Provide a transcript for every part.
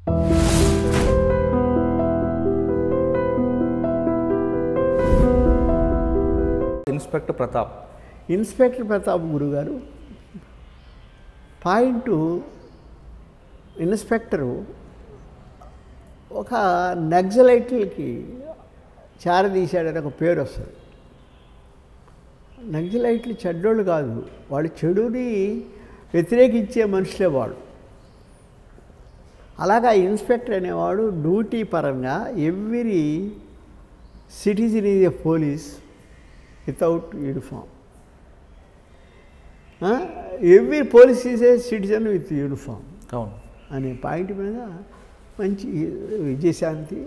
Inspector Pratap గురుగారు point inspector ఒక నక్సలైట్లకి చారదీశాడని ఒక పేరు వస్తుంది. నక్సలైట్లు చెడ్డోళ్ళు కాదు, వాళ్ళు చెడుని వ్యతిరేకించే మనుషులే వాళ్ళు. అలాగా ఇన్స్పెక్టర్ అనేవాడు డ్యూటీ పరంగా every citizen is a police without uniform, every police is a citizen with uniform అనే పాయింట్ మీద మంచి విజయశాంతి,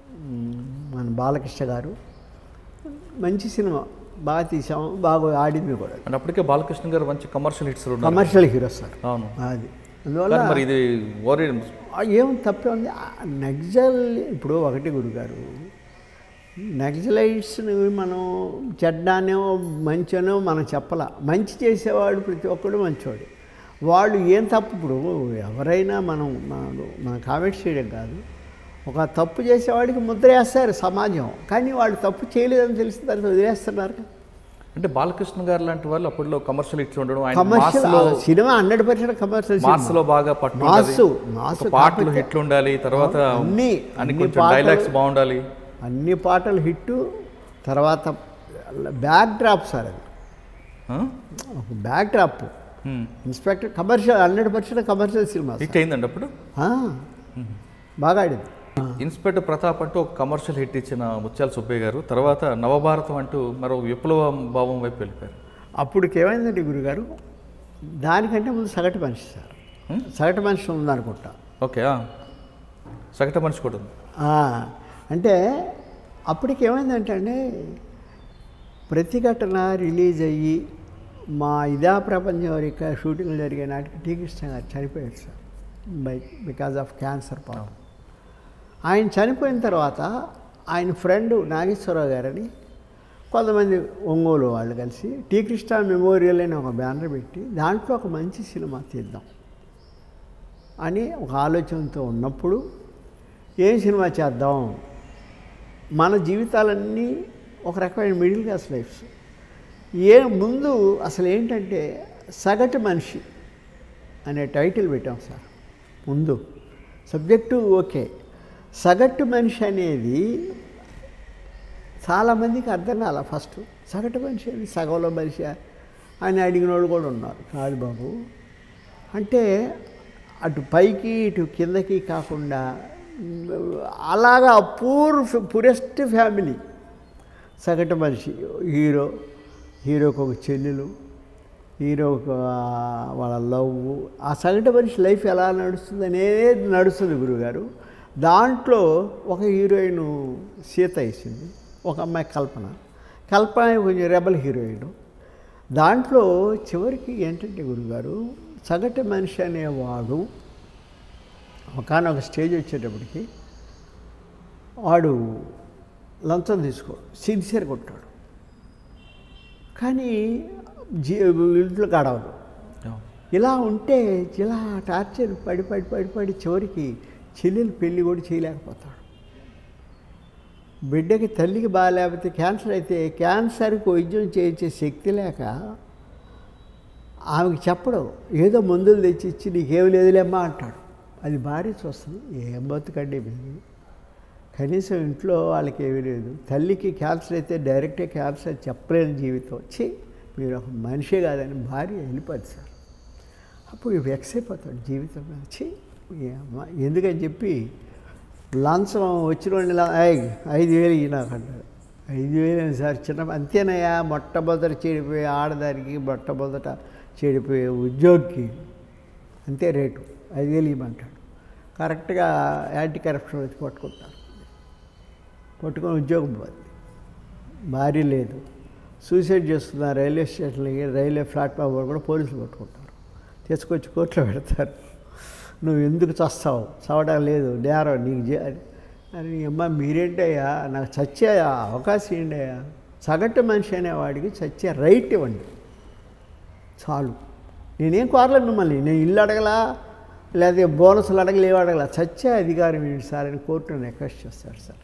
మన బాలకృష్ణ గారు మంచి సినిమా బాగా తీసాము, బాగా ఆడింది కూడా. అంటే అప్పటికే బాలకృష్ణ గారు మంచి కమర్షియల్ హీరో సార్. అవును, అది అందువల్ల ఇది ఏం తప్పే ఉంది. నక్సల్ ఇప్పుడు ఒకటి గురుగారు, నక్సలైట్స్ని మనం చెడ్డానో మంచనో మనం చెప్పాల. మంచి చేసేవాడు ప్రతి ఒక్కడు మంచివాడు. వాళ్ళు ఏం తప్పు, ఇప్పుడు ఎవరైనా మనం కామెంట్ చేయడం కాదు, ఒక తప్పు చేసేవాడికి ముద్ర వేస్తారు సమాజం, కానీ వాళ్ళు తప్పు చేయలేదని తెలిసి దాన్ని వదిలేస్తున్నారు. అంటే బాలకృష్ణ గారు లాంటి వాళ్ళు అప్పట్లో కమర్షియల్ హిట్స్ ఉండడం, సినిమా 100% కమర్షియల్, మాస్లో బాగా మాస్ పాటలు హిట్లు ఉండాలి, తర్వాత అన్ని డైలాగ్స్ బాగుండాలి, అన్ని పాటలు హిట్టు. తర్వాత బ్యాక్ డ్రాప్ సార్, అది ఒక back drop. Inspector commercial 100% commercial cinema hit అయిందండి అప్పుడు, బాగా ఆడింది. ఇన్స్పెక్టర్ ప్రతాప్ అంటూ ఒక కమర్షియల్ హిట్ ఇచ్చిన ముత్యాల సుబ్బయ్య గారు తర్వాత నవభారతం అంటూ మరో విప్లవ భావం వైపు వెళ్ళిపోయారు. అప్పటికి ఏమైందండి గురుగారు, దానికంటే ముందు సగటు మనిషి సార్, సగటు మనిషి ఉందనుకుంటా. ఓకే, సగటు మనిషి కూడా ఉంది. అంటే అప్పటికి ఏమైందంటే అండి, ప్రతిఘటన రిలీజ్ అయ్యి మా ఇదా ప్రపంచం వరకు షూటింగ్లు జరిగే నాటికి టీ కృష్ణ గారు చనిపోయారు sir, because of cancer problem. ఆయన చనిపోయిన తర్వాత ఆయన ఫ్రెండ్ నాగేశ్వరరావు గారని కొంతమంది ఒంగోలు వాళ్ళు కలిసి టీ కృష్ణ మెమోరియల్ అని ఒక బ్యానర్ పెట్టి దాంట్లో ఒక మంచి సినిమా తీద్దాం అని ఒక ఆలోచనతో ఉన్నప్పుడు, ఏం సినిమా చేద్దాం, మన జీవితాలన్నీ ఒక రకమైన మిడిల్ క్లాస్ లైఫ్స్. ముందు అసలు ఏంటంటే సగటు మనిషి అనే టైటిల్ పెట్టాం సార్. ముందు సబ్జెక్టు ఓకే, సగటు మనిషి అనేది చాలామందికి అర్థం కాల. ఫస్ట్ సగటు మనిషి అని సగంలో మనిషి అని అడిగిన వాళ్ళు కూడా ఉన్నారు. కాదు బాబు అంటే అటు పైకి ఇటు కిందకి కాకుండా అలాగా పూరెస్ట్ ఫ్యామిలీ సగటు మనిషి. హీరోకి ఒక చెల్లెలు, హీరోకి వాళ్ళ లవ్, ఆ సగటు మనిషి లైఫ్ ఎలా నడుస్తుంది అనేది నడుస్తుంది గురుగారు. దాంట్లో ఒక హీరోయిన్ సీత వేసింది, ఒక అమ్మాయి కల్పన కొంచెం రెబల్ హీరోయిన్. దాంట్లో చివరికి ఏంటంటే గురుగారు, సగటు మనిషి అనేవాడు ఒకనొక స్టేజ్ వచ్చేటప్పటికి వాడు లంచం తీసుకోడు, సిన్సియర్గా కొట్టాడు, కానీ ఇంట్లో గడవదు. ఇలా ఉంటే ఇలా టార్చర్ పడి చివరికి చెల్లెలు పెళ్ళి కూడా చేయలేకపోతాడు. బిడ్డకి తల్లికి బాగాలేకపోతే క్యాన్సర్ అయితే క్యాన్సర్కి వైద్యం చేయించే శక్తి లేక ఆమెకి చెప్పడం, ఏదో మందులు తెచ్చి ఇచ్చి నీకేమి లేదులేమ్మా అంటాడు. అది భార్య చూస్తుంది, ఏం బతుకండి మీరు, కనీసం ఇంట్లో వాళ్ళకి ఏమీ లేదు. తల్లికి క్యాన్సర్ అయితే డైరెక్ట్గా క్యాన్సర్ చెప్పలేని జీవితం వచ్చి మీరు ఒక మనిషే కాదని భార్య వెళ్ళిపోద్ది సార్. అప్పుడు వెక్స్ అయిపోతాడు జీవితం వచ్చి. ఎందుకని చెప్పి లంచం వచ్చిన వాళ్ళు 5,000 నాకు అంటారు. 5,000 సార్ చిన్న అంతేనయ్యా, మొట్టమొదట చెడిపోయే ఆడదానికి మొట్టమొదట చెడిపోయే ఉద్యోగికి అంతే రేటు, 5,000 ఇవ్వమంటాడు. కరెక్ట్గా యాంటీ కరప్షన్ వచ్చి పట్టుకొని ఉద్యోగం పోతుంది. భార్య లేదు, సూసైడ్ చేస్తున్నారు. రైల్వే స్టేషన్లకి రైల్వే ప్లాట్ఫామ్ కూడా పోలీసులు పట్టుకుంటారు, తీసుకొచ్చి కోర్టులో పెడతారు. నువ్వు ఎందుకు చస్తావు, చవడం లేదు నేరం నీకు అని. అమ్మ మీరేంటయ్యా, నాకు చచ్చే అవకాశం ఏంటయ్యా, సగటు మనిషి అనేవాడికి చచ్చే రైట్ ఇవ్వండి చాలు. నేనేం కోరలేదు మిమ్మల్ని, నేను ఇల్లు అడగలా, లేకపోతే బోనస్లు అడగల చచ్చే అధికారం ఏంటి సార్ అని కోర్టును రిక్వెస్ట్ చేస్తాడు సార్.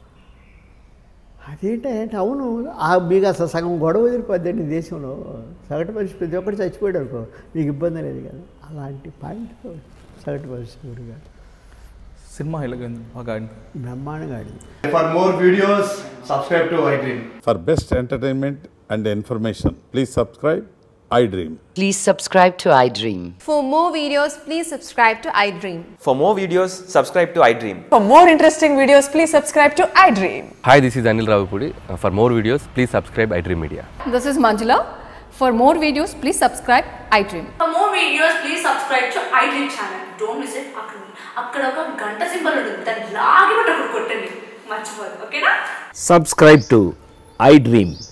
అదేంటంటే అవును మీకు అసలు సగం గొడవ వదిలిపోద్దండి దేశంలో. సగటు మనిషి ప్రతి ఒక్కటి చచ్చిపోయాడు అనుకో మీకు ఇబ్బంది లేదు కదా. అలాంటి పాయింట్ సగటు మనిషి గురిగా సినిమా ఎలాగైంది? బాగా బ్రహ్మాండంగా ఆడింది. For more videos, subscribe to iDream. For best entertainment and information, please subscribe iDream. Please subscribe to iDream. For more videos, please subscribe to iDream. For more videos, subscribe to iDream. For more interesting videos, please subscribe to iDream. Hi, this is Anil Ravipudi. For more videos, please subscribe iDream Media. This is Manjula. For more videos, please subscribe iDream. For more videos, please subscribe to iDream channel. Don't miss it. అక్కడ ఒక గంట symbol ఉంటుంది, దాన్ని లాగి కొట్టండి, మర్చిపోదు. ఓకేనా? Subscribe to iDream.